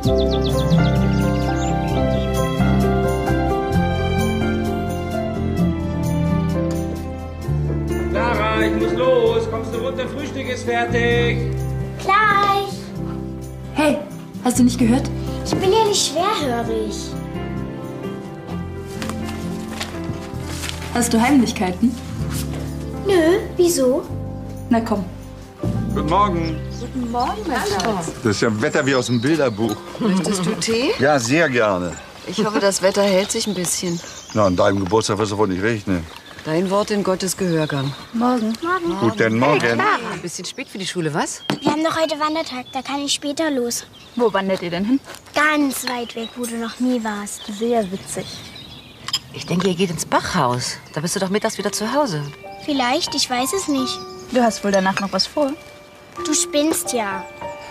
Clara, ich muss los. Kommst du runter? Frühstück ist fertig. Gleich. Hey, hast du nicht gehört? Ich bin ja nicht schwerhörig. Hast du Heimlichkeiten? Nö, wieso? Na komm. Guten Morgen. Guten Morgen, mein Schatz. Das ist ja Wetter wie aus dem Bilderbuch. Möchtest du Tee? Ja, sehr gerne. Ich hoffe, das Wetter hält sich ein bisschen. Na, an deinem Geburtstag wird es wohl nicht regnen. Dein Wort in Gottes Gehörgang. Morgen. Guten Morgen. Ein bisschen spät für die Schule, was? Wir haben doch heute Wandertag, da kann ich später los. Wo wandert ihr denn hin? Ganz weit weg, wo du noch nie warst. Sehr witzig. Ich denke, ihr geht ins Bachhaus. Da bist du doch mittags wieder zu Hause. Vielleicht, ich weiß es nicht. Du hast wohl danach noch was vor? Du spinnst ja.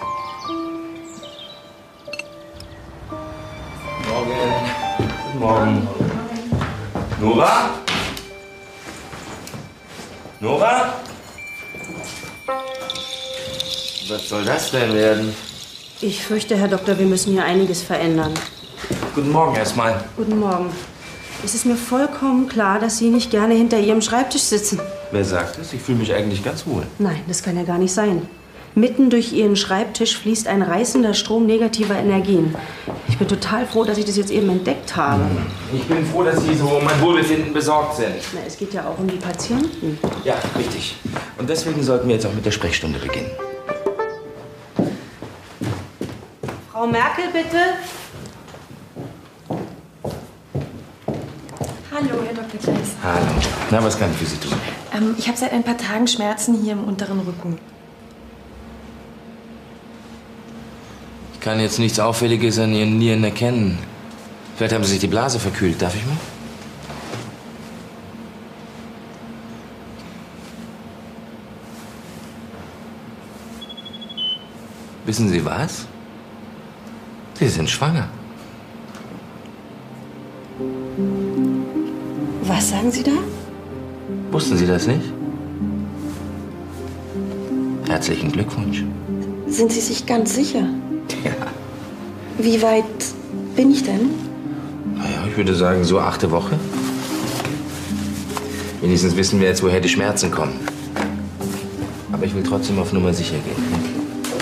Guten Morgen. Nora? Nora? Was soll das denn werden? Ich fürchte, Herr Doktor, wir müssen hier einiges verändern. Guten Morgen erstmal. Guten Morgen. Es ist mir vollkommen klar, dass Sie nicht gerne hinter Ihrem Schreibtisch sitzen. Wer sagt es? Ich fühle mich eigentlich ganz wohl. Nein, das kann ja gar nicht sein. Mitten durch Ihren Schreibtisch fließt ein reißender Strom negativer Energien. Ich bin total froh, dass ich das jetzt eben entdeckt habe. Ich bin froh, dass Sie so um mein Wohlbefinden besorgt sind. Na, es geht ja auch um die Patienten. Ja, richtig. Und deswegen sollten wir jetzt auch mit der Sprechstunde beginnen. Frau Merkel, bitte. Hallo, Herr Dr. Kleis. Hallo. Na, was kann ich für Sie tun? Ich habe seit ein paar Tagen Schmerzen hier im unteren Rücken. Ich kann jetzt nichts Auffälliges an Ihren Nieren erkennen. Vielleicht haben Sie sich die Blase verkühlt. Darf ich mal? Wissen Sie was? Sie sind schwanger. Was sagen Sie da? Wussten Sie das nicht? Herzlichen Glückwunsch. Sind Sie sich ganz sicher? Ja. Wie weit bin ich denn? Naja, ich würde sagen, so 8. Woche. Wenigstens wissen wir jetzt, woher die Schmerzen kommen. Aber ich will trotzdem auf Nummer sicher gehen.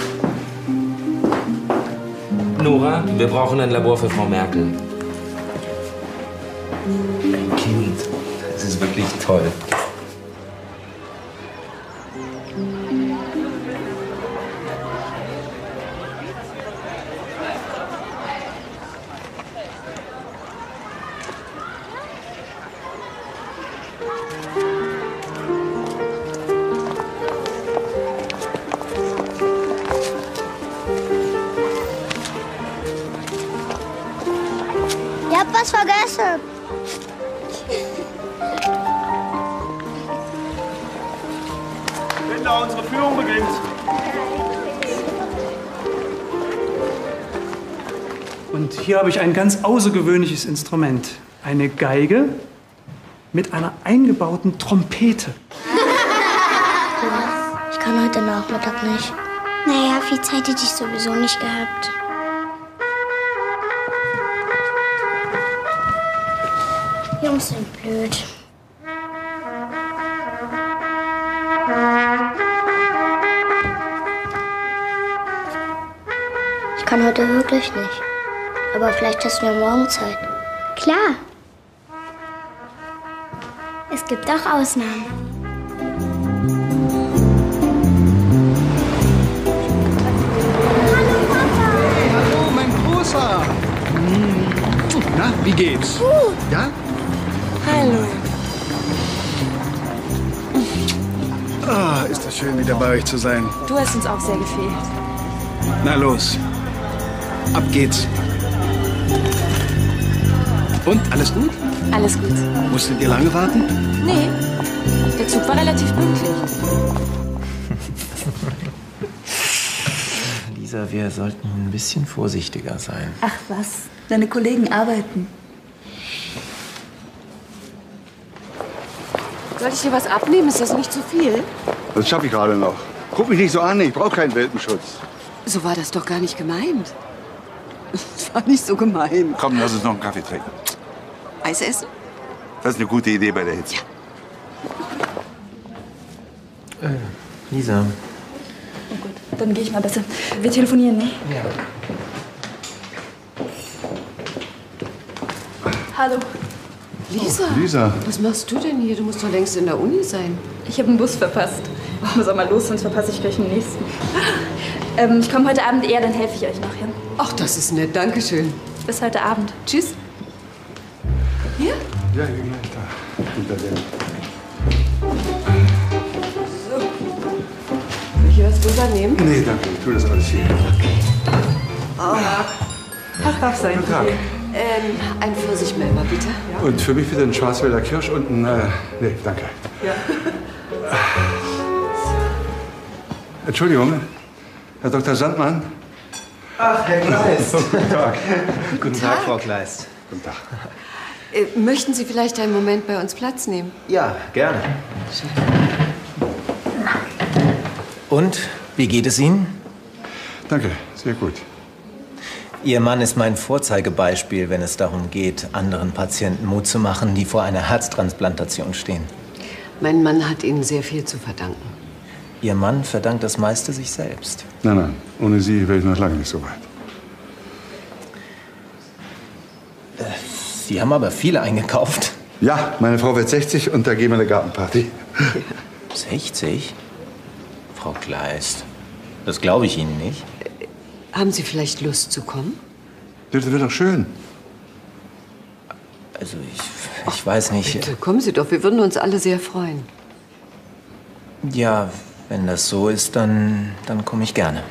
Nora, wir brauchen ein Labor für Frau Merkel. Ein Kind. Das ist wirklich toll. Ihr habt was vergessen. Kinder, unsere Führung beginnt. Und hier habe ich ein ganz außergewöhnliches Instrument. Eine Geige mit einer eingebauten Trompete. Ich kann heute Nachmittag nicht. Naja, viel Zeit hätte ich sowieso nicht gehabt. Jungs sind blöd. Ich kann heute wirklich nicht. Aber vielleicht hast du ja morgen Zeit. Klar. Es gibt auch Ausnahmen. Hallo, mein Großer. Na, wie geht's? Ja? Hallo. Ah, ist das schön, wieder bei euch zu sein. Du hast uns auch sehr gefehlt. Na los. Ab geht's. Und, alles gut? Alles gut. Musstet ihr lange warten? Nee, der Zug war relativ pünktlich. Lisa, wir sollten ein bisschen vorsichtiger sein. Ach was, deine Kollegen arbeiten. Soll ich dir was abnehmen? Ist das nicht zu viel? Das schaffe ich gerade noch. Guck mich nicht so an, ich brauche keinen Welpenschutz. So war das doch gar nicht gemeint. Das war nicht so gemein. Komm, lass uns noch einen Kaffee trinken. Eis essen? Das ist eine gute Idee bei der Hitze. Lisa. Oh gut, dann gehe ich mal besser. Wir telefonieren, ne? Ja. Hallo. Lisa? Oh, Lisa. Was machst du denn hier? Du musst doch längst in der Uni sein. Ich habe einen Bus verpasst. Ich muss auch mal los, sonst verpasse ich gleich den nächsten. Ich komme heute Abend eher, dann helfe ich euch nachher. Ach, das ist nett. Dankeschön. Bis heute Abend. Tschüss. Hier? Ja, hier gleich da. Hinter dem. Soll ich hier was rübernehmen? Nee, danke. Ich tue das alles hier. Ach, darf sein. Guten Tag. Ein Pfirsichmelmer, bitte. Und für mich bitte ein Schwarzwälder Kirsch und ein... nee, danke. Ja. Entschuldigung, Herr Dr. Sandmann. Ach, Herr Kleist. Guten Tag. Guten Tag, Frau Kleist. Guten Tag. Möchten Sie vielleicht einen Moment bei uns Platz nehmen? Ja, gerne. Und, wie geht es Ihnen? Danke, sehr gut. Ihr Mann ist mein Vorzeigebeispiel, wenn es darum geht, anderen Patienten Mut zu machen, die vor einer Herztransplantation stehen. Mein Mann hat Ihnen sehr viel zu verdanken. Ihr Mann verdankt das meiste sich selbst. Nein, nein, ohne Sie wäre ich noch lange nicht so weit. Sie haben aber viele eingekauft. Ja, meine Frau wird 60 und da gehen wir eine Gartenparty. 60? Frau Kleist, das glaube ich Ihnen nicht. Haben Sie vielleicht Lust zu kommen? Das wird doch schön. Also ich weiß nicht. Bitte, kommen Sie doch. Wir würden uns alle sehr freuen. Ja, wenn das so ist, dann komme ich gerne.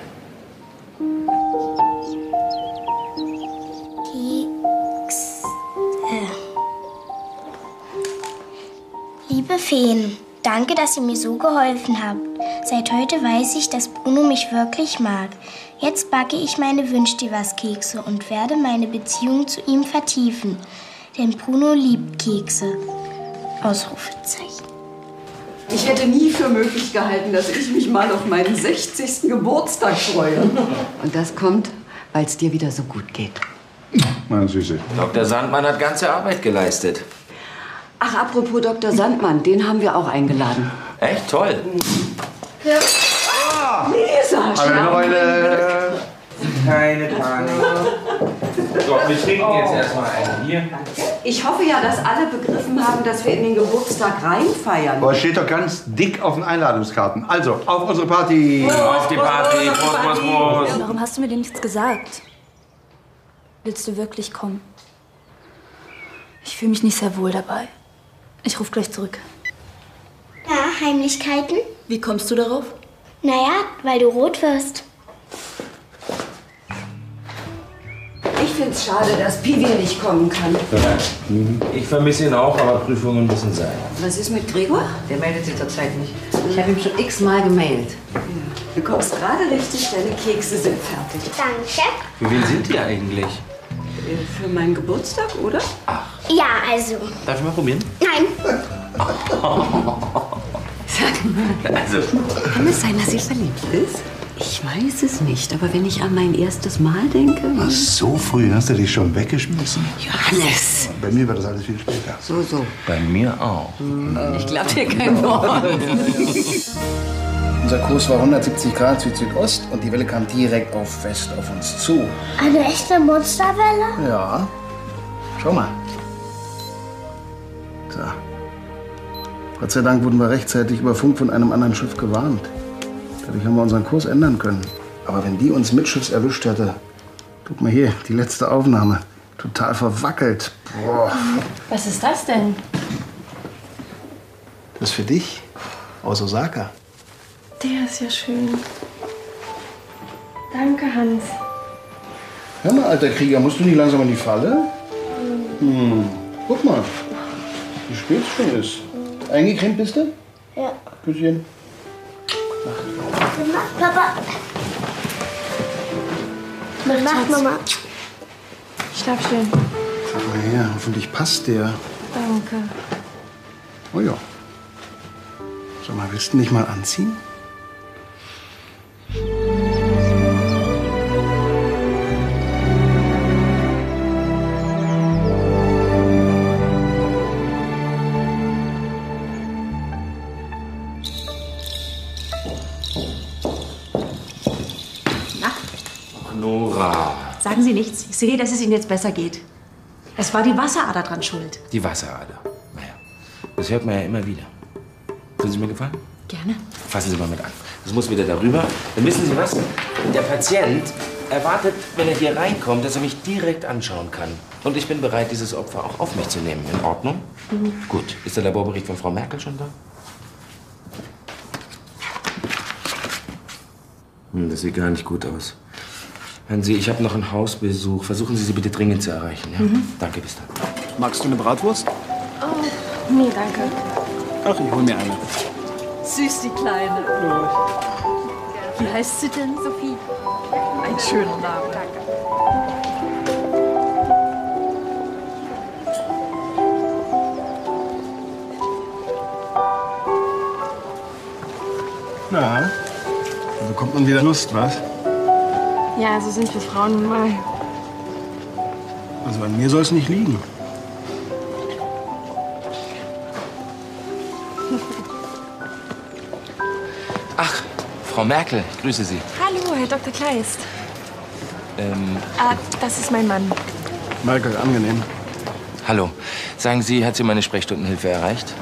Liebe Feen, danke, dass ihr mir so geholfen habt. Seit heute weiß ich, dass Bruno mich wirklich mag. Jetzt backe ich meine Wünsch-dir-was-Kekse und werde meine Beziehung zu ihm vertiefen. Denn Bruno liebt Kekse. Ausrufezeichen. Ich hätte nie für möglich gehalten, dass ich mich mal auf meinen 60. Geburtstag freue. Und das kommt, weil es dir wieder so gut geht. Meine Süße. Dr. Sandmann hat ganze Arbeit geleistet. Ach, apropos Dr. Sandmann, den haben wir auch eingeladen. Echt toll. Ja. Lisa, Leute. Keine Panik. So, wir trinken jetzt erstmal einen. Hier. Ich hoffe ja, dass alle begriffen haben, dass wir in den Geburtstag reinfeiern. Aber es steht doch ganz dick auf den Einladungskarten. Also, auf unsere Party. Auf die Party. Prost, Prost, Prost. Warum hast du mir denn nichts gesagt? Willst du wirklich kommen? Ich fühle mich nicht sehr wohl dabei. Ich rufe gleich zurück. Ja, Heimlichkeiten? Wie kommst du darauf? Naja, weil du rot wirst. Ich find's schade, dass Pivi nicht kommen kann. Ich vermisse ihn auch, aber Prüfungen müssen sein. Was ist mit Gregor? Der meldet sich zurzeit nicht. Ich habe ihm schon x-mal gemailt. Ja. Du kommst gerade richtig, deine Kekse sind fertig. Danke. Für wen sind die eigentlich? Für meinen Geburtstag, oder? Ja, also. Darf ich mal probieren? Nein. Sag mal, Also, kann es sein, dass sie verliebt ist? Ich weiß es nicht, aber wenn ich an mein erstes Mal denke... Ach, so früh hast du dich schon weggeschmissen? Johannes! Bei mir war das alles viel später. So. bei mir auch. Ich glaub dir kein Wort. Unser Kurs war 170 Grad Süd-Südost und die Welle kam direkt auf West auf uns zu. Eine echte Monsterwelle? Ja. Schau mal. So. Gott sei Dank wurden wir rechtzeitig über Funk von einem anderen Schiff gewarnt. Dadurch haben wir unseren Kurs ändern können. Aber wenn die uns mitschiffs erwischt hätte... Guck mal hier, die letzte Aufnahme. Total verwackelt. Boah. Was ist das denn? Das ist für dich. Aus Osaka. Der ist ja schön. Danke, Hans. Hör mal, alter Krieger, musst du nicht langsam in die Falle? Guck mal, wie spät es schon ist. Eingecremt bist du? Ja. Küsschen. Papa. Mach, Mama. Schlaf schön. Sag mal her, hoffentlich passt der. Danke. Oh ja. Sag mal, willst du nicht mal anziehen? Ach, Nora. Sagen Sie nichts. Ich sehe, dass es Ihnen jetzt besser geht. Es war die Wasserader dran schuld. Die Wasserader. Naja, das hört man ja immer wieder. Würden Sie mir gefallen? Gerne. Fassen Sie mal mit an. Das muss wieder darüber. Dann wissen Sie was? Der Patient erwartet, wenn er hier reinkommt, dass er mich direkt anschauen kann. Und ich bin bereit, dieses Opfer auch auf mich zu nehmen. In Ordnung? Gut. Ist der Laborbericht von Frau Merkel schon da? Das sieht gar nicht gut aus. Hören Sie, ich habe noch einen Hausbesuch. Versuchen Sie bitte dringend zu erreichen. Ja? Danke, bis dann. Magst du eine Bratwurst? Oh, nee, danke. Ach, ich hol mir eine. Süß, die Kleine. Wie heißt sie denn? Sophie. Ein schöner Name. Danke. Na, da bekommt man wieder Lust, was? Ja, so sind wir Frauen nun mal. Also an mir soll es nicht liegen. Ach, Frau Merkel, ich grüße Sie. Hallo, Herr Dr. Kleist. Das ist mein Mann. Merkel, angenehm. Hallo. Sagen Sie, hat Sie meine Sprechstundenhilfe erreicht?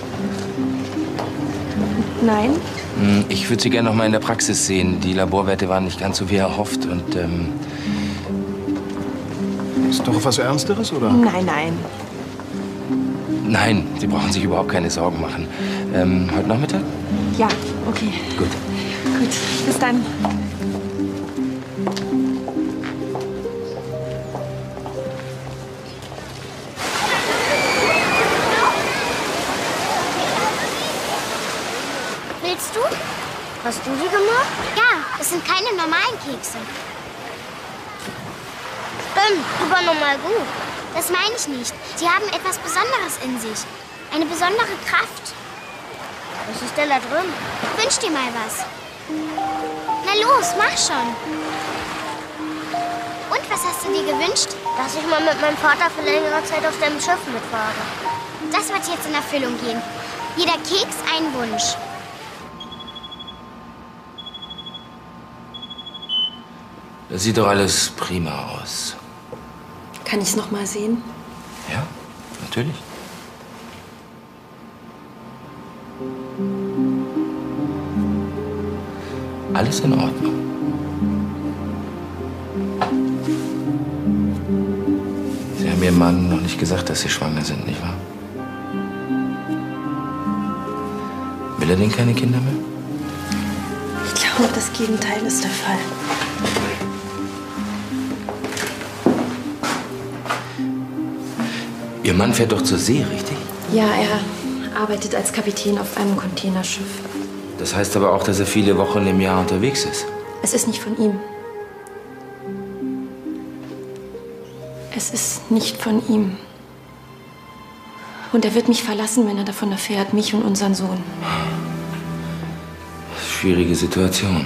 Nein? Ich würde Sie gerne noch mal in der Praxis sehen. Die Laborwerte waren nicht ganz so wie erhofft und Ist doch was Ernsteres, oder? Nein, nein. Nein, Sie brauchen sich überhaupt keine Sorgen machen. Heute Nachmittag? Ja, okay. Gut. Gut, bis dann. Willst du? Hast du die gemacht? Ja, es sind keine normalen Kekse. Stimmt, übernormal gut. Das meine ich nicht. Sie haben etwas Besonderes in sich. Eine besondere Kraft. Was ist denn da drin? Wünsch dir mal was. Na los, mach schon. Und was hast du dir gewünscht? Dass ich mal mit meinem Vater für längere Zeit auf deinem Schiff mitfahre. Das wird jetzt in Erfüllung gehen. Jeder Keks ein Wunsch. Das sieht doch alles prima aus. Kann ich es noch mal sehen? Ja, natürlich. Alles in Ordnung. Sie haben Ihrem Mann noch nicht gesagt, dass Sie schwanger sind, nicht wahr? Will er denn keine Kinder mehr? Ich glaube, das Gegenteil ist der Fall. Ihr Mann fährt doch zur See, richtig? Ja, er arbeitet als Kapitän auf einem Containerschiff. Das heißt aber auch, dass er viele Wochen im Jahr unterwegs ist. Es ist nicht von ihm. Es ist nicht von ihm. Und er wird mich verlassen, wenn er davon erfährt, mich und unseren Sohn. Schwierige Situation.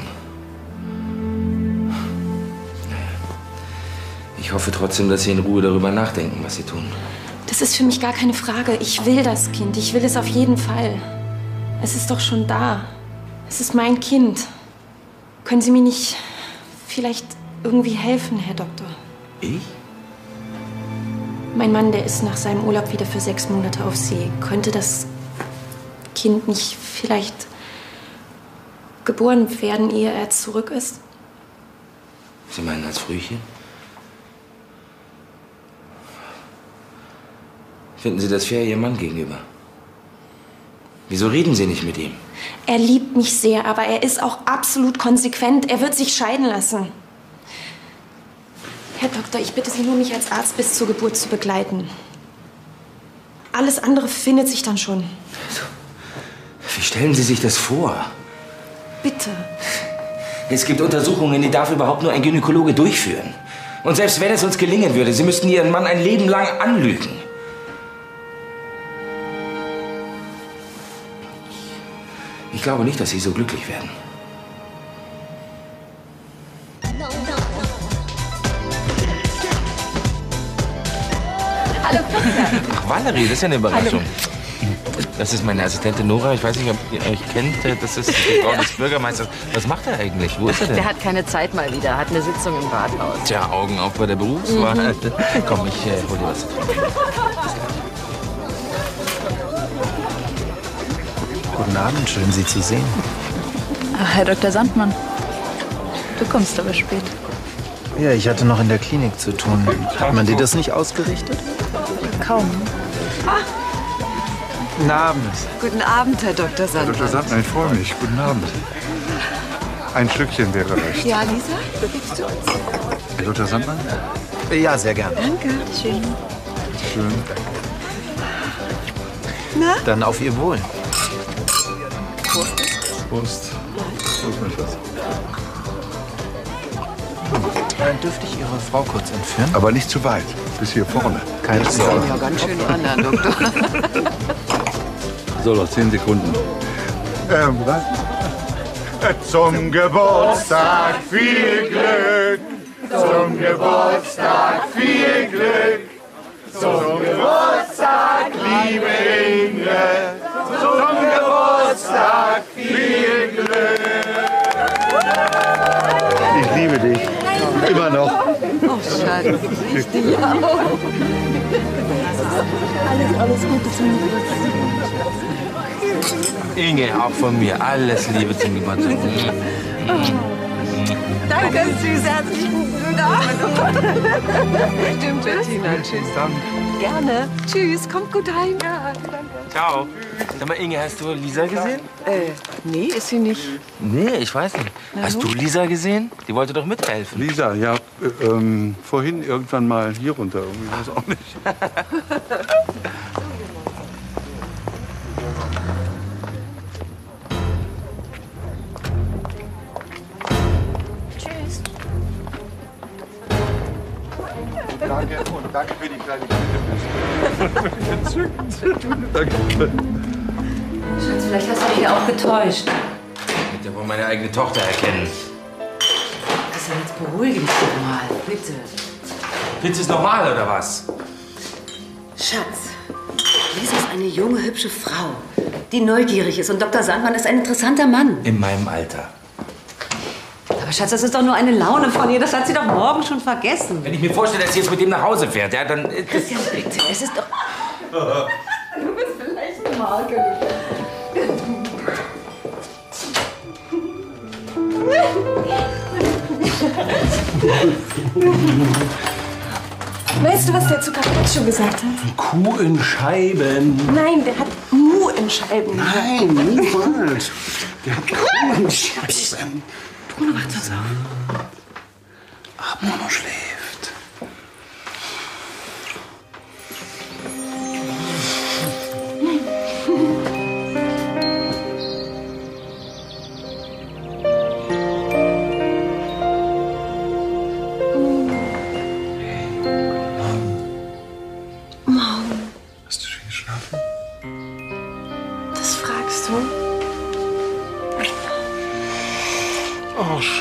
Ich hoffe trotzdem, dass Sie in Ruhe darüber nachdenken, was Sie tun. Das ist für mich gar keine Frage. Ich will das Kind. Ich will es auf jeden Fall. Es ist doch schon da. Es ist mein Kind. Können Sie mir nicht vielleicht irgendwie helfen, Herr Doktor? Ich? Mein Mann, der ist nach seinem Urlaub wieder für 6 Monate auf See. Könnte das Kind nicht vielleicht geboren werden, ehe er zurück ist? Sie meinen als Frühchen? Finden Sie das fair Ihrem Mann gegenüber? Wieso reden Sie nicht mit ihm? Er liebt mich sehr, aber er ist auch absolut konsequent. Er wird sich scheiden lassen. Herr Doktor, ich bitte Sie nur, mich als Arzt bis zur Geburt zu begleiten. Alles andere findet sich dann schon. Wie stellen Sie sich das vor? Bitte. Es gibt Untersuchungen, die darf überhaupt nur ein Gynäkologe durchführen. Und selbst wenn es uns gelingen würde, Sie müssten Ihren Mann ein Leben lang anlügen. Ich glaube nicht, dass Sie so glücklich werden. Hallo, Christian. Ach, Valerie, das ist ja eine Überraschung. Das ist meine Assistentin Nora. Ich weiß nicht, ob ihr euch kennt. Das ist die Frau des Bürgermeisters. Was macht er eigentlich? Wo ist er denn? Der hat keine Zeit mal wieder. Hat eine Sitzung im Rathaus. Tja, Augen auf bei der Berufswahl. Komm, ich hol dir was. Guten Abend, schön Sie zu sehen. Ach, Herr Dr. Sandmann, du kommst aber spät. Ja, ich hatte noch in der Klinik zu tun. Hat man dir das nicht ausgerichtet? Kaum. Guten Abend. Guten Abend, Herr Dr. Sandmann. Dr. Sandmann, ich freue mich. Guten Abend. Ein Schlückchen wäre recht. Ja, Lisa, bewegst du uns? Herr Dr. Sandmann? Ja, sehr gern. Danke. Schön. Schön. Na? Dann auf Ihr Wohl. Prost. Prost mit was. Dürfte ich Ihre Frau kurz entführen? Aber nicht zu weit. Bis hier vorne. Keine Das Sorge. sieht ja ganz schön an, Herr Doktor. So, noch 10 Sekunden. Was? Zum Geburtstag viel Glück. Zum Geburtstag viel Glück. Zum Geburtstag, liebe Inge. Zum Geburtstag viel Glück. Ich liebe dich. Immer noch. Oh, Schatz. Ich dich auch. Alles Gute zum Geburtstag. Inge, auch von mir. Alles Liebe zum Geburtstag. Danke, süß. Herzlichen Glückwunsch. Stimmt, Bettina. Tschüss. Gerne. Tschüss. Kommt gut heim. Ja, danke. Ciao. Sag mal, Inge, hast du Lisa gesehen? Nee, ist sie nicht. Nee, ich weiß nicht. Hast du Lisa gesehen? Die wollte doch mithelfen. Lisa, ja, vorhin irgendwann mal hier runter. Irgendwie weiß auch nicht. Tschüss. Danke und danke für die kleine Bitte. Entzückend. Danke. Schatz, vielleicht hast du dich ja auch getäuscht. Ich hätte ja wohl meine eigene Tochter erkennen. Also jetzt beruhige dich doch mal, bitte. Findest du es normal, oder was? Schatz, Lisa ist eine junge, hübsche Frau, die neugierig ist. Und Dr. Sandmann ist ein interessanter Mann. In meinem Alter. Aber Schatz, das ist doch nur eine Laune von ihr. Das hat sie doch morgen schon vergessen. Wenn ich mir vorstelle, dass sie jetzt mit dem nach Hause fährt, ja, dann... Christian, bitte, es ist doch... Du bist vielleicht eine Marke. Weißt du, was der zu Carpaccio gesagt hat? Kuh in Scheiben. Nein, der hat Mu in Scheiben. Nein, niemals. Der hat Kuh in Scheiben. Bruno macht uns auf. Ach, Bruno schläft. Hast du schon geschlafen? Das fragst du? Oh, schön.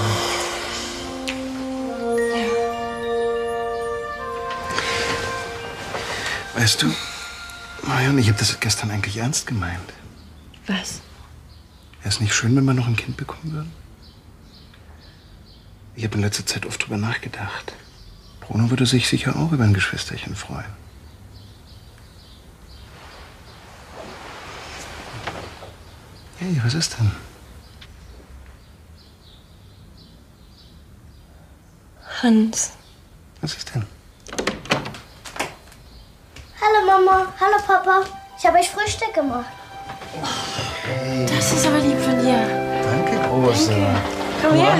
Weißt du, Marion, ich habe das gestern eigentlich ernst gemeint. Was? Wäre es nicht schön, wenn wir noch ein Kind bekommen würden? Ich habe in letzter Zeit oft drüber nachgedacht. Bruno würde sich sicher auch über ein Geschwisterchen freuen. Hey, was ist denn? Hans. Was ist denn? Hallo Mama, hallo Papa. Ich habe euch Frühstück gemacht. Das ist aber lieb von dir. Danke, Große. Komm her.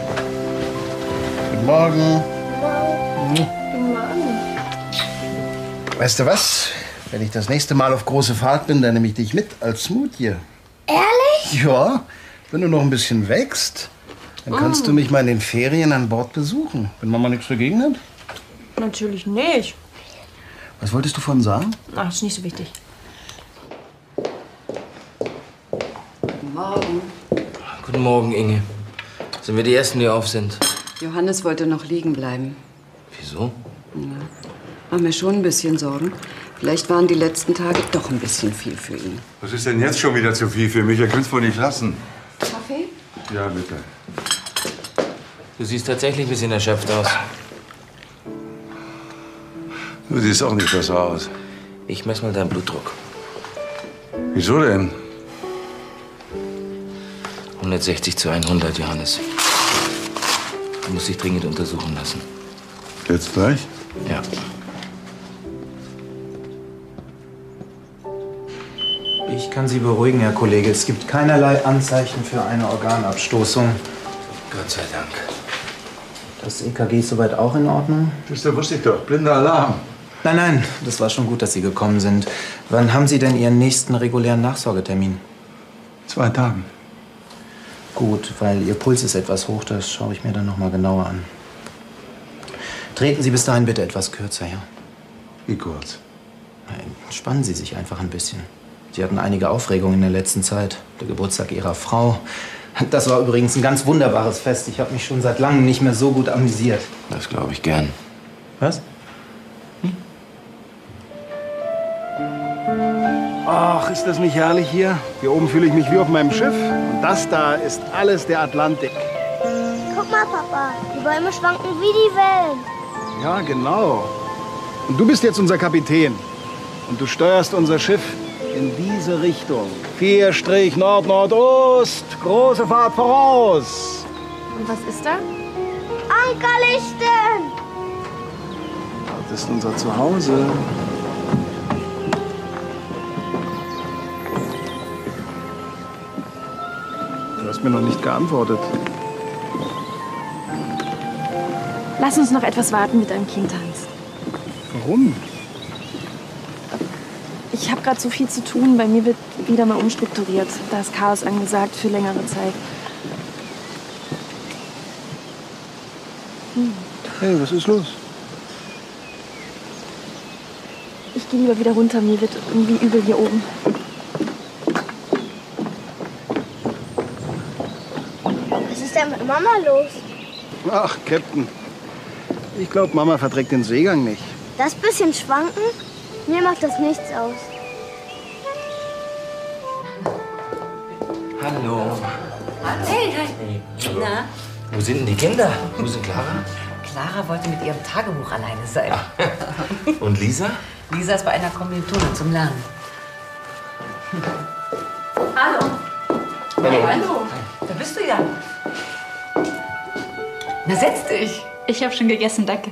Guten Morgen. Guten Morgen. Weißt du was? Wenn ich das nächste Mal auf große Fahrt bin, dann nehme ich dich mit als Smoothie. Ehrlich? Ja, wenn du noch ein bisschen wächst, dann kannst du mich mal in den Ferien an Bord besuchen. Wenn Mama nichts dagegen hat. Natürlich nicht. Was wolltest du vorhin sagen? Ach, ist nicht so wichtig. Guten Morgen. Guten Morgen, Inge. Sind wir die Ersten, die auf sind? Johannes wollte noch liegen bleiben. Wieso? Ja. Mach mir schon ein bisschen Sorgen. Vielleicht waren die letzten Tage doch ein bisschen viel für ihn. Was ist denn jetzt schon wieder zu viel für mich? Ihr könnt's wohl nicht lassen. Kaffee? Ja, bitte. Du siehst tatsächlich ein bisschen erschöpft aus. Du siehst auch nicht besser aus. Ich mess mal deinen Blutdruck. Wieso denn? 160/100, Johannes. Du musst dich dringend untersuchen lassen. Jetzt gleich? Ja. Ich kann Sie beruhigen, Herr Kollege. Es gibt keinerlei Anzeichen für eine Organabstoßung. Gott sei Dank. Das EKG ist soweit auch in Ordnung? Das wusste ich doch. Blinder Alarm. Nein, nein, das war schon gut, dass Sie gekommen sind. Wann haben Sie denn Ihren nächsten regulären Nachsorgetermin? 2 Tagen. Gut, weil Ihr Puls ist etwas hoch, das schaue ich mir dann noch mal genauer an. Treten Sie bis dahin bitte etwas kürzer, ja? Wie kurz? Entspannen Sie sich einfach ein bisschen. Sie hatten einige Aufregungen in der letzten Zeit. Der Geburtstag Ihrer Frau. Das war übrigens ein ganz wunderbares Fest. Ich habe mich schon seit langem nicht mehr so gut amüsiert. Das glaube ich gern. Was? Ach, ist das nicht herrlich hier? Hier oben fühle ich mich wie auf meinem Schiff. Und das da ist alles der Atlantik. Guck mal, Papa. Die Bäume schwanken wie die Wellen. Ja, genau. Und du bist jetzt unser Kapitän. Und du steuerst unser Schiff in diese Richtung. 4 Nord-Nordost. Große Fahrt voraus. Und was ist da? Ankerlichten! Das ist unser Zuhause. Du hast mir noch nicht geantwortet. Lass uns noch etwas warten mit deinem Kind, Hans. Warum? Ich habe gerade so viel zu tun. Bei mir wird wieder mal umstrukturiert. Da ist Chaos angesagt für längere Zeit. Hey, was ist los? Ich gehe lieber wieder runter. Mir wird irgendwie übel hier oben. Was ist denn mit Mama los? Ach, Captain. Ich glaube, Mama verträgt den Seegang nicht. Das bisschen schwanken? Mir macht das nichts aus. Hallo. Hey, hi. Na? Wo sind denn die Kinder? Wo sind Clara? Clara wollte mit ihrem Tagebuch alleine sein. Und Lisa? Lisa ist bei einer Kommilitone zum Lernen. Hallo. Hey, hallo. Da bist du ja. Na, setz dich. Ich habe schon gegessen, danke.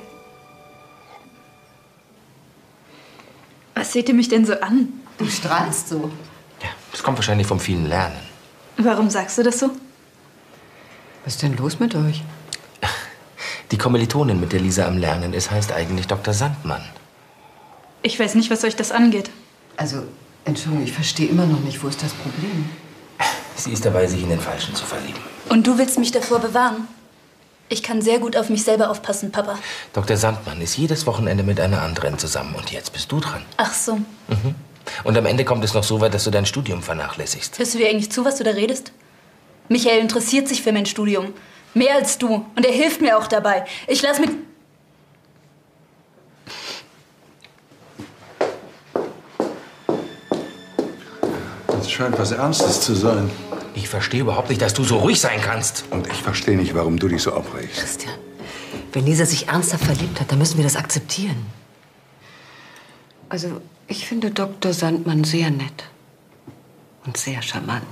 Was seht ihr mich denn so an? Du strahlst so. Ja, das kommt wahrscheinlich vom vielen Lernen. Warum sagst du das so? Was ist denn los mit euch? Die Kommilitonin, mit der Lisa am Lernen ist, heißt eigentlich Dr. Sandmann. Ich weiß nicht, was euch das angeht. Also, Entschuldigung, ich verstehe immer noch nicht, wo ist das Problem? Sie ist dabei, sich in den Falschen zu verlieben. Und du willst mich davor bewahren? Ich kann sehr gut auf mich selber aufpassen, Papa. Dr. Sandmann ist jedes Wochenende mit einer anderen zusammen. Und jetzt bist du dran. Ach so. Mhm. Und am Ende kommt es noch so weit, dass du dein Studium vernachlässigst. Hörst du dir eigentlich zu, was du da redest? Michael interessiert sich für mein Studium. Mehr als du. Und er hilft mir auch dabei. Ich lass mich... Das scheint was Ernstes zu sein. Ich verstehe überhaupt nicht, dass du so ruhig sein kannst. Und ich verstehe nicht, warum du dich so aufregst. Christian, wenn Lisa sich ernsthaft verliebt hat, dann müssen wir das akzeptieren. Also, ich finde Dr. Sandmann sehr nett. Und sehr charmant.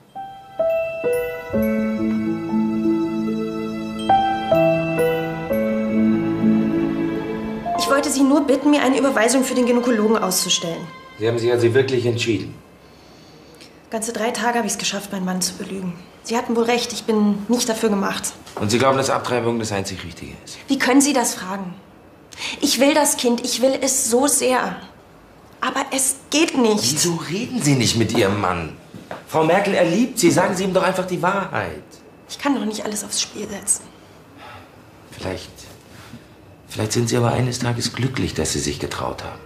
Ich wollte Sie nur bitten, mir eine Überweisung für den Gynäkologen auszustellen. Sie haben sich also wirklich entschieden. Ganze 3 Tage habe ich es geschafft, meinen Mann zu belügen. Sie hatten wohl recht, ich bin nicht dafür gemacht. Und Sie glauben, dass Abtreibung das einzig Richtige ist? Wie können Sie das fragen? Ich will das Kind, ich will es so sehr. Aber es geht nicht. Wieso reden Sie nicht mit Ihrem Mann? Frau Merkel, er liebt Sie. Sagen Sie ihm doch einfach die Wahrheit. Ich kann doch nicht alles aufs Spiel setzen. Vielleicht sind Sie aber eines Tages glücklich, dass Sie sich getraut haben.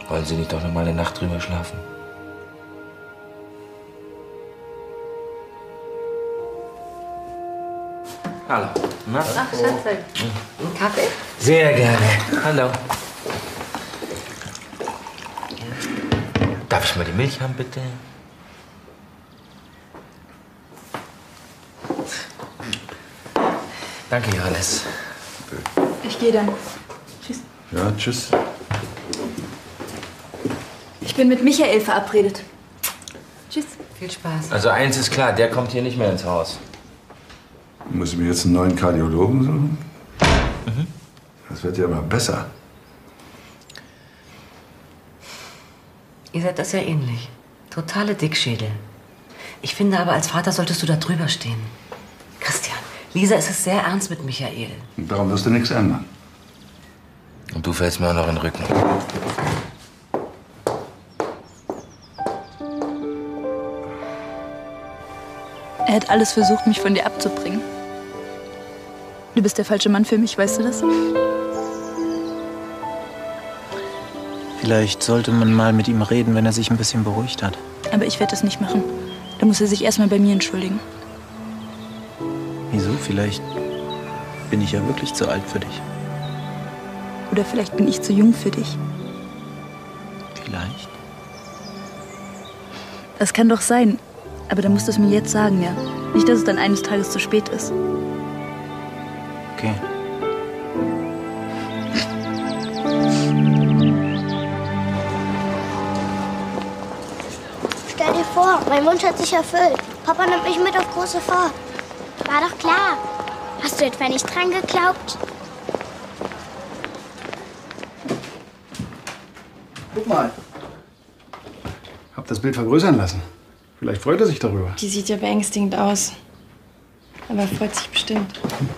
Wollen Sie nicht doch noch mal eine Nacht drüber schlafen? Hallo. Na? Ach, Schatz, ein Kaffee? Sehr gerne. Hallo. Darf ich mal die Milch haben, bitte? Danke, Johannes. Ich gehe dann. Tschüss. Ja, tschüss. Ich bin mit Michael verabredet. Tschüss. Viel Spaß. Also eins ist klar, der kommt hier nicht mehr ins Haus. Muss ich mir jetzt einen neuen Kardiologen suchen? Das wird ja immer besser. Ihr seid das ja ähnlich. Totale Dickschädel. Ich finde aber, als Vater solltest du da drüber stehen. Christian, Lisa ist es sehr ernst mit Michael. Und darum wirst du nichts ändern. Und du fällst mir auch noch in den Rücken. Er hat alles versucht, mich von dir abzubringen. Du bist der falsche Mann für mich, weißt du das? Vielleicht sollte man mal mit ihm reden, wenn er sich ein bisschen beruhigt hat. Aber ich werde das nicht machen. Da muss er sich erstmal bei mir entschuldigen. Wieso? Vielleicht bin ich ja wirklich zu alt für dich. Oder vielleicht bin ich zu jung für dich. Vielleicht. Das kann doch sein. Aber dann musst du es mir jetzt sagen, ja? Nicht, dass es dann eines Tages zu spät ist. Okay. Stell dir vor, mein Wunsch hat sich erfüllt. Papa nimmt mich mit auf große Fahrt. War doch klar. Hast du etwa nicht dran geglaubt? Guck mal. Hab das Bild vergrößern lassen. Vielleicht freut er sich darüber. Die sieht ja beängstigend aus. Aber freut sich bestimmt.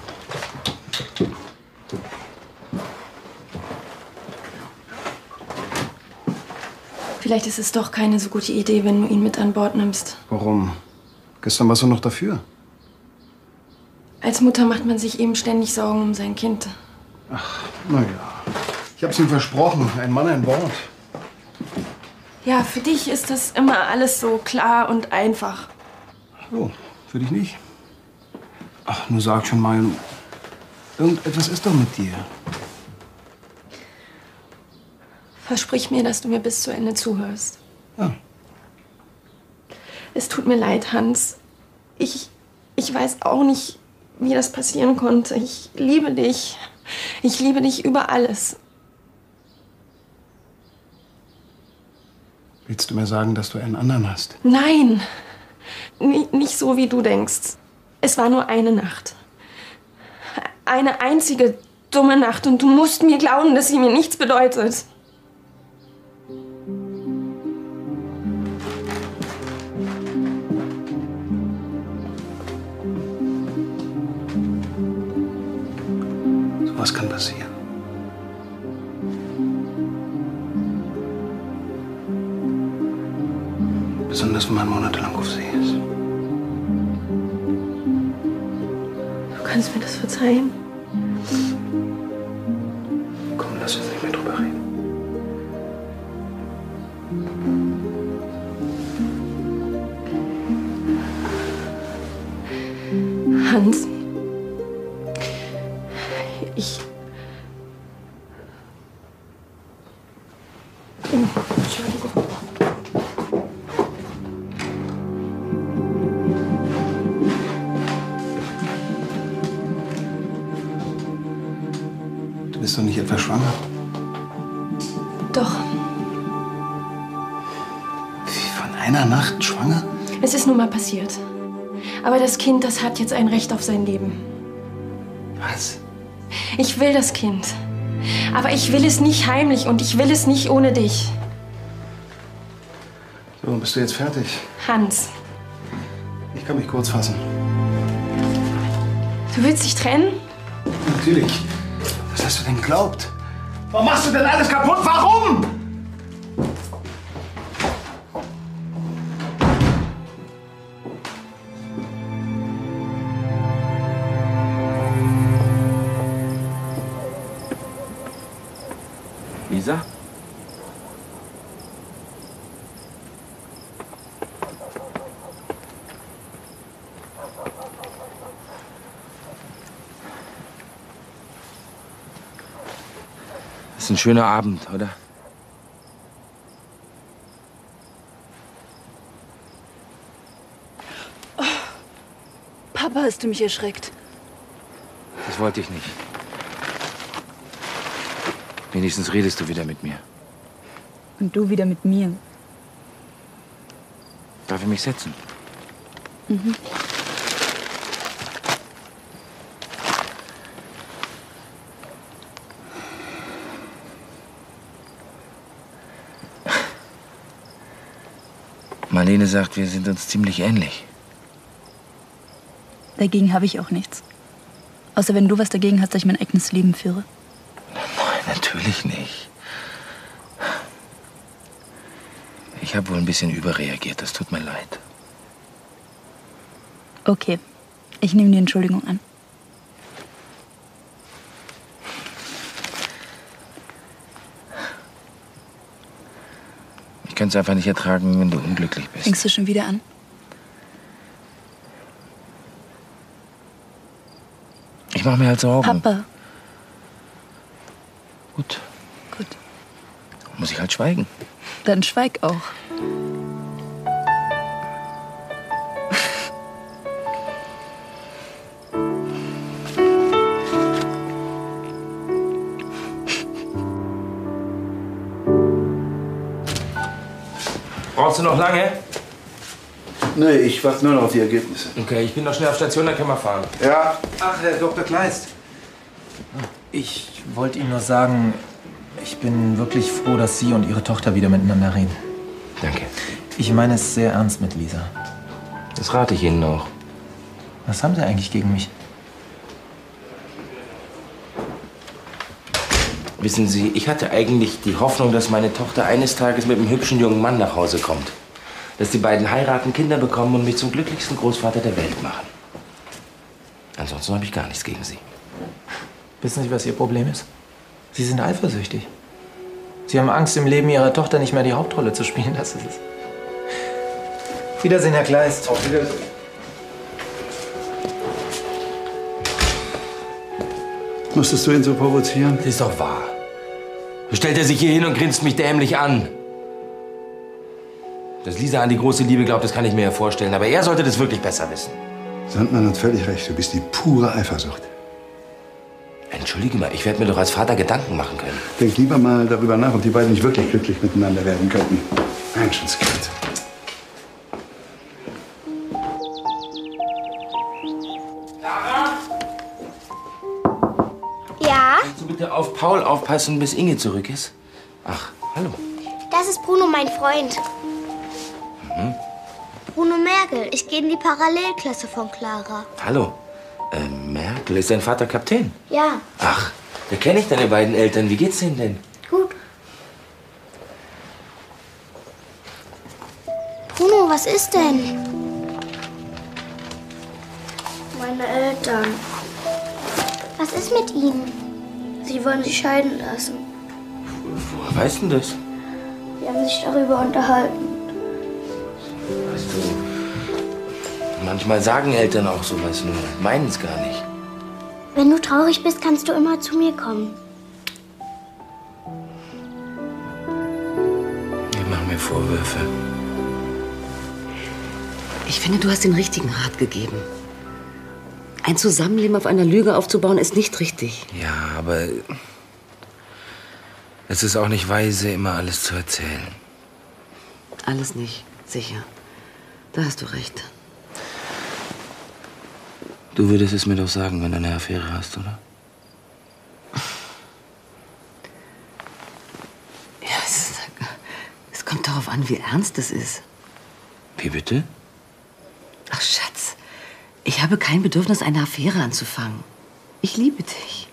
Vielleicht ist es doch keine so gute Idee, wenn du ihn mit an Bord nimmst. Warum? Gestern warst du noch dafür. Als Mutter macht man sich eben ständig Sorgen um sein Kind. Naja. Ich hab's ihm versprochen. Ein Mann, ein Wort. Ja, für dich ist das immer alles so klar und einfach. So, für dich nicht. Ach, nur sag schon mal, irgendetwas ist doch mit dir. Versprich mir, dass du mir bis zu Ende zuhörst. Ja. Es tut mir leid, Hans. Ich weiß auch nicht, wie das passieren konnte. Ich liebe dich. Ich liebe dich über alles. Willst du mir sagen, dass du einen anderen hast? Nein, nicht so, wie du denkst. Es war nur eine Nacht. Eine einzige dumme Nacht. Und du musst mir glauben, dass sie mir nichts bedeutet. Was kann passieren? Besonders, wenn man monatelang auf See ist. Du kannst mir das verzeihen. Komm, lass uns nicht mehr drüber reden. Hans. Entschuldigung. Du bist doch nicht etwa schwanger? Doch. Wie, von einer Nacht schwanger? Es ist nun mal passiert. Aber das Kind, das hat jetzt ein Recht auf sein Leben. Was? Ich will das Kind. Aber ich will es nicht heimlich und ich will es nicht ohne dich. So, bist du jetzt fertig? Hans, Ich kann mich kurz fassen. du willst dich trennen? Natürlich. Was hast du denn geglaubt? Warum machst du denn alles kaputt? Warum? Lisa? Ist ein schöner Abend, oder? Oh, Papa, hast du mich erschreckt? Das wollte ich nicht. Wenigstens redest du wieder mit mir. Und du wieder mit mir. Darf ich mich setzen? Mhm. Marlene sagt, wir sind uns ziemlich ähnlich. Dagegen habe ich auch nichts. Außer wenn du was dagegen hast, dass ich mein eigenes Leben führe. Nein, natürlich nicht. Ich habe wohl ein bisschen überreagiert. Das tut mir leid. Okay, ich nehme die Entschuldigung an. Ich kann es einfach nicht ertragen, wenn du unglücklich bist. Fängst du schon wieder an? Ich mache mir halt Sorgen. Papa. Gut. Gut. Muss ich halt schweigen. Dann schweig auch. Brauchst du noch lange? Nee, ich warte nur noch auf die Ergebnisse. Okay, ich bin noch schnell auf Station, dann können wir fahren. Ja. Ach, Herr Dr. Kleist. Ich wollte Ihnen nur sagen, ich bin wirklich froh, dass Sie und Ihre Tochter wieder miteinander reden. Danke. Ich meine es sehr ernst mit Lisa. Das rate ich Ihnen auch. Was haben Sie eigentlich gegen mich? Wissen Sie, ich hatte eigentlich die Hoffnung, dass meine Tochter eines Tages mit einem hübschen jungen Mann nach Hause kommt. Dass die beiden heiraten, Kinder bekommen und mich zum glücklichsten Großvater der Welt machen. Ansonsten habe ich gar nichts gegen Sie. Wissen Sie, was Ihr Problem ist? Sie sind eifersüchtig. Sie haben Angst, im Leben Ihrer Tochter nicht mehr die Hauptrolle zu spielen. Das ist es. Wiedersehen, Herr Kleist. Auf Wiedersehen. Musstest du ihn so provozieren? Das ist doch wahr. So stellt er sich hier hin und grinst mich dämlich an. Dass Lisa an die große Liebe glaubt, das kann ich mir ja vorstellen. Aber er sollte das wirklich besser wissen. Sandmann hat völlig recht. Du bist die pure Eifersucht. Entschuldige mal, ich werde mir doch als Vater Gedanken machen können. Denk lieber mal darüber nach, ob die beiden nicht wirklich glücklich miteinander werden könnten. Menschenskind. Ja? Kannst du bitte auf Paul aufpassen, bis Inge zurück ist? Ach, hallo. Das ist Bruno, mein Freund. Mhm. Bruno Merkel. Ich gehe in die Parallelklasse von Clara. Hallo. Merkel, ist dein Vater Kapitän? Ja, Ach, da kenne ich deine beiden Eltern. Wie geht's denen denn? gut. Bruno, was ist denn? Meine Eltern. Was ist mit ihnen? Sie wollen sich scheiden lassen. Woher weißt du das? Wir haben sich darüber unterhalten. Weißt du, manchmal sagen Eltern auch sowas, nur meinen es gar nicht. Wenn du traurig bist, kannst du immer zu mir kommen. Wir machen mir Vorwürfe. Ich finde, du hast den richtigen Rat gegeben. Ein Zusammenleben auf einer Lüge aufzubauen, ist nicht richtig. Ja, aber es ist auch nicht weise, immer alles zu erzählen. Alles nicht, sicher. Da hast du recht. Du würdest es mir doch sagen, wenn du eine Affäre hast, oder? Ja, es kommt darauf an, wie ernst es ist. Wie bitte? Ach, Schatz, ich habe kein Bedürfnis, eine Affäre anzufangen. Ich liebe dich.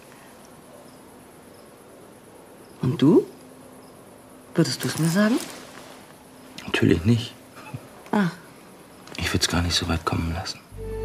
Und du? Würdest du es mir sagen? Natürlich nicht. Ah. Ich würde es gar nicht so weit kommen lassen.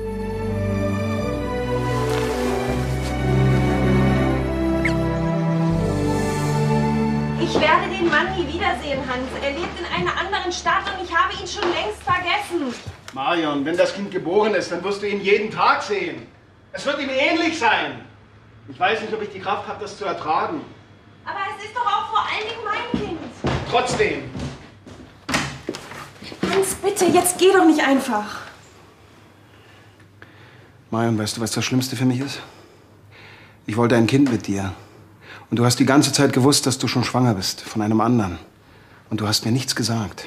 Ich werde den Mann nie wiedersehen, Hans. Er lebt in einer anderen Stadt und ich habe ihn schon längst vergessen. Marion, wenn das Kind geboren ist, dann wirst du ihn jeden Tag sehen. Es wird ihm ähnlich sein. Ich weiß nicht, ob ich die Kraft habe, das zu ertragen. Aber es ist doch auch vor allen Dingen mein Kind. Trotzdem. Hans, bitte, jetzt geh doch nicht einfach. Marion, weißt du, was das Schlimmste für mich ist? Ich wollte ein Kind mit dir. Und du hast die ganze Zeit gewusst, dass du schon schwanger bist von einem anderen. Und du hast mir nichts gesagt.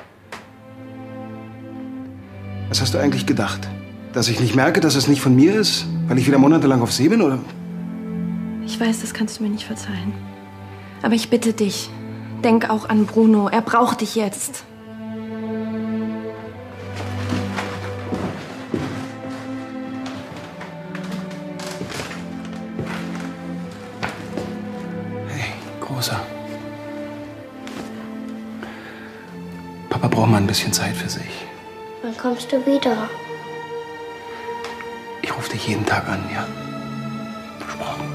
Was hast du eigentlich gedacht? Dass ich nicht merke, dass es nicht von mir ist, weil ich wieder monatelang auf See bin, oder? Ich weiß, das kannst du mir nicht verzeihen. Aber ich bitte dich, denk auch an Bruno. Er braucht dich jetzt. Großer. Papa braucht mal ein bisschen Zeit für sich. Wann kommst du wieder? Ich rufe dich jeden Tag an, ja? Versprochen.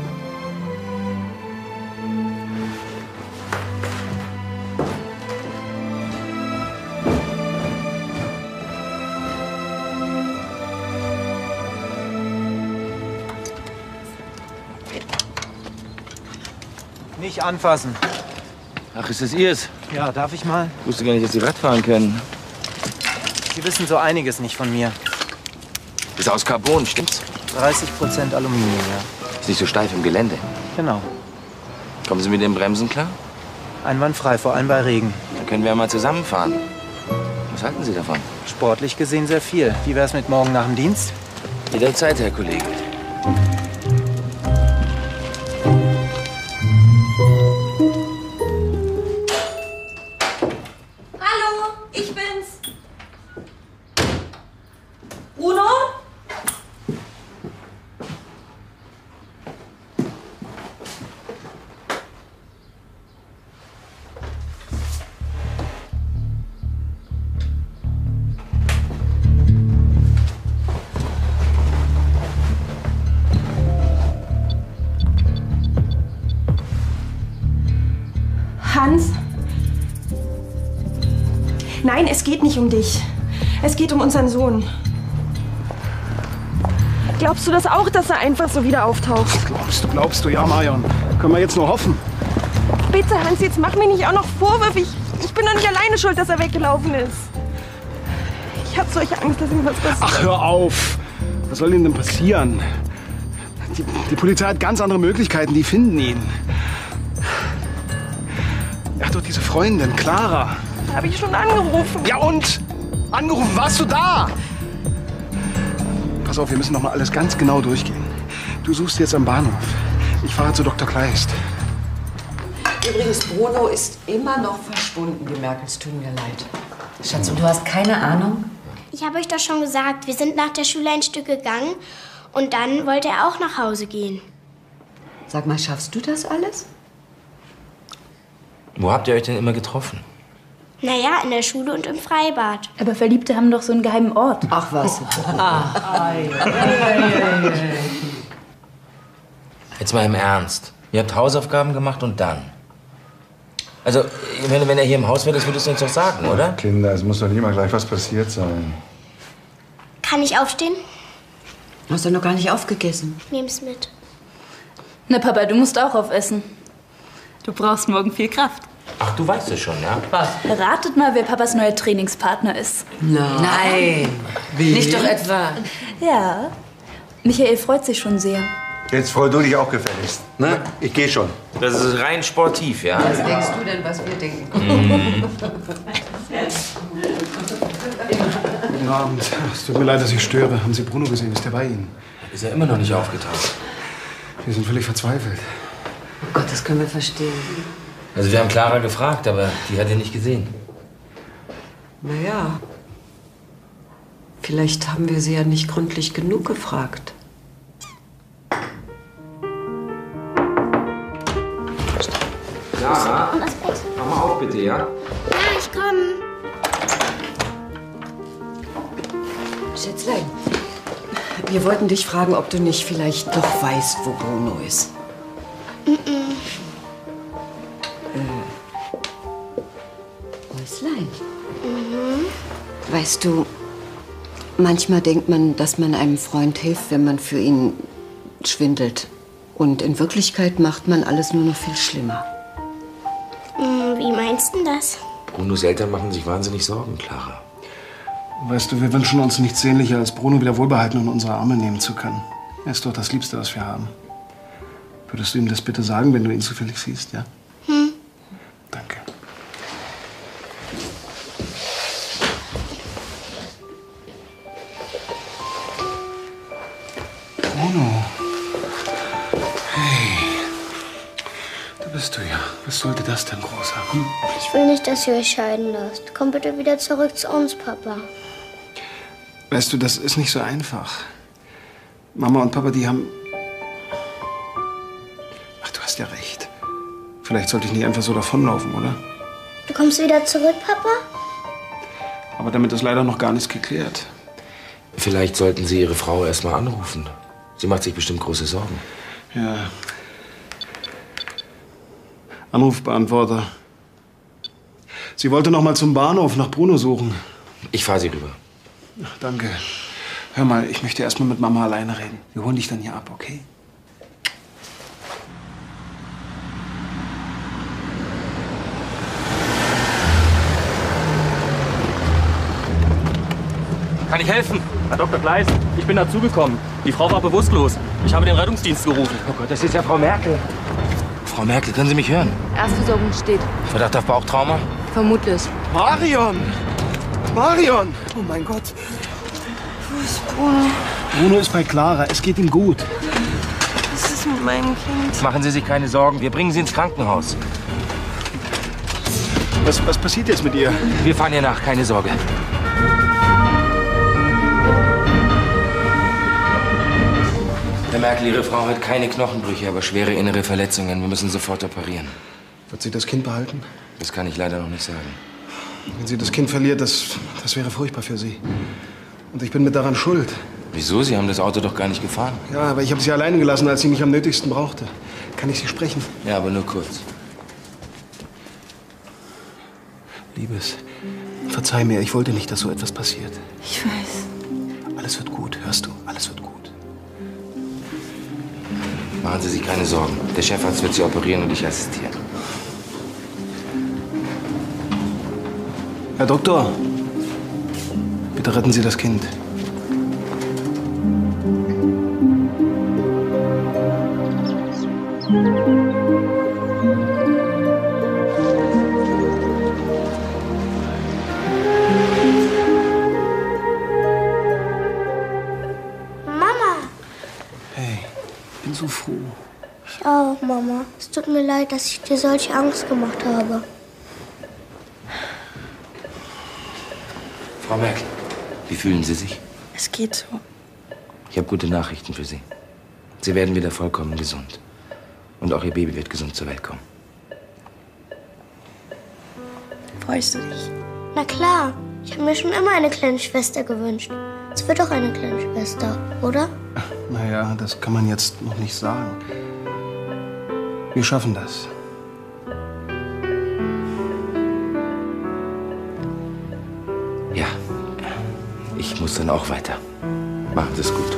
Nicht anfassen. Ach, ist das ihrs? Ja, darf ich mal? Ich wusste gar nicht, dass Sie Rad fahren können. Sie wissen so einiges nicht von mir. Ist aus Carbon, stimmt's? 30% Aluminium, ja. Ist nicht so steif im Gelände. Genau. Kommen Sie mit den Bremsen klar? Einwandfrei, vor allem bei Regen. Dann können wir ja mal zusammenfahren. Was halten Sie davon? Sportlich gesehen sehr viel. Wie wär's mit morgen nach dem Dienst? Jederzeit, Herr Kollege. Hallo, ich bin's. Bruno? Hans? Nein, es geht nicht um dich. Es geht um unseren Sohn. Glaubst du das auch, dass er einfach so wieder auftaucht? Glaubst du, ja, Marion. Können wir jetzt nur hoffen. Bitte, Hans, jetzt mach mir nicht auch noch Vorwürfe. Ich bin doch nicht alleine schuld, dass er weggelaufen ist. Ich habe solche Angst, dass ihm was passiert. Ach, hör auf. Was soll ihm denn passieren? Die Polizei hat ganz andere Möglichkeiten. Die finden ihn. Er hat doch diese Freundin, Clara. Habe ich schon angerufen. Ja und? Angerufen, warst du da? Pass auf, wir müssen noch mal alles ganz genau durchgehen. Du suchst jetzt am Bahnhof. Ich fahre zu Dr. Kleist. Übrigens, Bruno ist immer noch verschwunden, die Merkels tun mir leid. Schatz, und du hast keine Ahnung? Ich habe euch doch schon gesagt, wir sind nach der Schule ein Stück gegangen und dann wollte er auch nach Hause gehen. Sag mal, schaffst du das alles? Wo habt ihr euch denn immer getroffen? Naja, in der Schule und im Freibad. Aber Verliebte haben doch so einen geheimen Ort. Ach was. Jetzt mal im Ernst. Ihr habt Hausaufgaben gemacht und dann? Also, ich meine, wenn er hier im Haus wäre, das würdest du uns doch sagen, oder? Kinder, es muss doch nicht mal gleich was passiert sein. Kann ich aufstehen? Du hast doch noch gar nicht aufgegessen. Nehm's mit. Na, Papa, du musst auch aufessen. Du brauchst morgen viel Kraft. Ach, du weißt es schon, ja? Was? Ratet mal, wer Papas neuer Trainingspartner ist. Nein. Nicht doch etwa. Ja. Michael freut sich schon sehr. Jetzt freu du dich auch gefälligst. Ne? Ich gehe schon. Das ist rein sportiv, ja? Was denkst du denn, was wir denken? Guten Abend. Es tut mir leid, dass ich störe. Haben Sie Bruno gesehen? Ist der bei Ihnen? Ist er immer noch nicht aufgetaucht? Wir sind völlig verzweifelt. Oh Gott, das können wir verstehen. Also wir haben Clara gefragt, aber die hat ihn nicht gesehen. Naja, vielleicht haben wir sie ja nicht gründlich genug gefragt. Clara, mach mal auf bitte, ja? Ja, ich komme. Schätzlein, wir wollten dich fragen, ob du nicht vielleicht doch weißt, wo Bruno ist. Häuslein. Weißt du, manchmal denkt man, dass man einem Freund hilft, wenn man für ihn schwindelt Und in Wirklichkeit macht man alles nur noch viel schlimmer. Wie meinst du das? Brunos Eltern machen sich wahnsinnig Sorgen, Clara. Weißt du, wir wünschen uns nichts sehnlicher, als Bruno wieder wohlbehalten in unsere Arme nehmen zu können. Er ist doch das Liebste, was wir haben. Würdest du ihm das bitte sagen, wenn du ihn zufällig siehst, ja? Danke. Bruno. Hey. Da bist du ja. Was sollte das denn, Großer? Ich will nicht, dass ihr euch scheiden lasst. Komm bitte wieder zurück zu uns, Papa. Weißt du, das ist nicht so einfach. Mama und Papa, die haben... Ach, du hast ja recht. Vielleicht sollte ich nicht einfach so davonlaufen, oder? Du kommst wieder zurück, Papa? Aber damit ist leider noch gar nichts geklärt. Vielleicht sollten Sie Ihre Frau erst mal anrufen. Sie macht sich bestimmt große Sorgen. Ja. Anrufbeantworter. Sie wollte noch mal zum Bahnhof nach Bruno suchen. Ich fahre Sie rüber. Ach, danke. Hör mal, ich möchte erst mal mit Mama alleine reden. Wir holen dich dann hier ab, okay? Kann ich helfen? Herr Dr. Gleis, ich bin dazugekommen. Die Frau war bewusstlos. Ich habe den Rettungsdienst gerufen. Oh Gott, das ist ja Frau Merkel. Frau Merkel, können Sie mich hören? Erstversorgung steht. Verdacht auf Bauchtrauma? Vermutlich. Marion! Marion! Oh mein Gott. Wo ist Bruno? Bruno ist bei Clara. Es geht ihm gut. Was ist mit meinem Kind? Machen Sie sich keine Sorgen. Wir bringen Sie ins Krankenhaus. Was passiert jetzt mit ihr? Wir fahren ihr nach, keine Sorge. Herr Merkel, Ihre Frau hat keine Knochenbrüche, aber schwere innere Verletzungen. Wir müssen sofort operieren. Wird sie das Kind behalten? Das kann ich leider noch nicht sagen. Wenn sie das Kind verliert, das wäre furchtbar für sie. Und ich bin mit daran schuld. Wieso? Sie haben das Auto doch gar nicht gefahren. Ja, aber ich habe sie alleine gelassen, als sie mich am nötigsten brauchte. Kann ich Sie sprechen? Ja, aber nur kurz. Liebes, verzeih mir, ich wollte nicht, dass so etwas passiert. Ich weiß. Alles wird gut, hörst du? Alles wird gut. Machen Sie sich keine Sorgen. Der Chefarzt wird Sie operieren und ich assistieren. Herr Doktor, bitte retten Sie das Kind. So froh. Ich auch, Mama. Es tut mir leid, dass ich dir solche Angst gemacht habe. Frau Merkel, wie fühlen Sie sich? Es geht so. Ich habe gute Nachrichten für Sie. Sie werden wieder vollkommen gesund. Und auch Ihr Baby wird gesund zur Welt kommen. Freust du dich? Na klar. Ich habe mir schon immer eine kleine Schwester gewünscht. Es wird doch eine kleine Schwester, oder? Naja, das kann man jetzt noch nicht sagen. Wir schaffen das. Ja, ich muss dann auch weiter. Machen Sie es gut.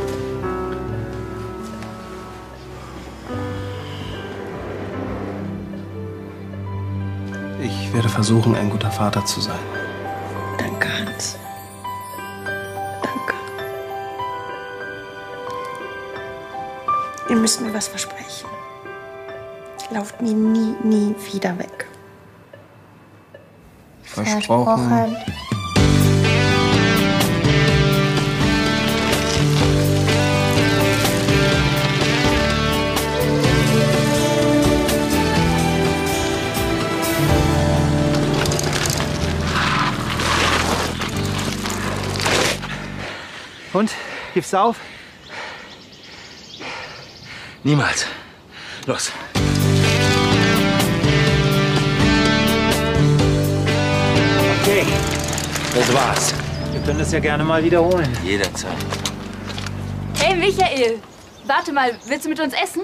Ich werde versuchen, ein guter Vater zu sein. Danke, Hans. Danke. Ihr müsst mir was versprechen. Lauft mir nie wieder weg. Versprochen. Und? Gibst du auf? Niemals. Los. Okay, Das war's. wir können das ja gerne mal wiederholen. Jederzeit. Hey, Michael. Warte mal, willst du mit uns essen?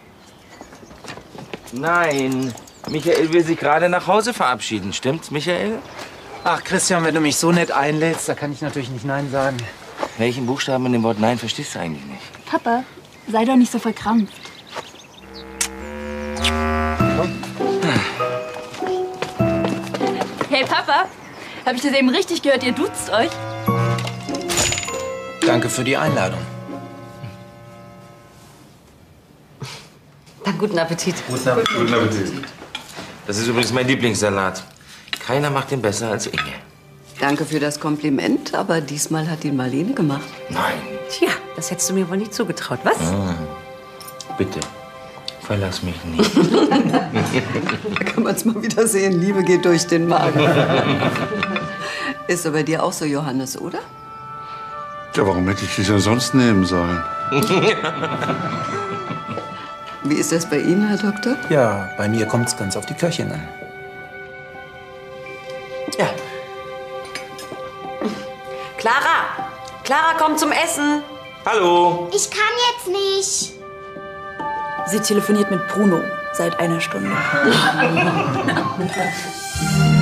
Nein. Michael will sich gerade nach Hause verabschieden. Stimmt's, Michael? Ach, Christian, wenn du mich so nett einlädst, da kann ich natürlich nicht Nein sagen. Welchen Buchstaben in dem Wort Nein verstehst du eigentlich nicht? Papa, sei doch nicht so verkrampft. Hey Papa, habe ich das eben richtig gehört? Ihr duzt euch? Danke für die Einladung. Dann guten Appetit. Guten Appetit. Guten Appetit. Das ist übrigens mein Lieblingssalat. Keiner macht ihn besser als Inge. Danke für das Kompliment, aber diesmal hat ihn Marlene gemacht. Nein. Tja, das hättest du mir wohl nicht zugetraut, was? Bitte, verlass mich nicht. Da kann man es mal wieder sehen. Liebe geht durch den Magen. Ist aber bei dir auch so, Johannes, oder? Ja, warum hätte ich dich denn sonst nehmen sollen? Wie ist das bei Ihnen, Herr Doktor? Ja, bei mir kommt es ganz auf die Köchin an. Ja. Clara! Clara, komm zum Essen! Hallo! Ich kann jetzt nicht. Sie telefoniert mit Bruno seit einer Stunde.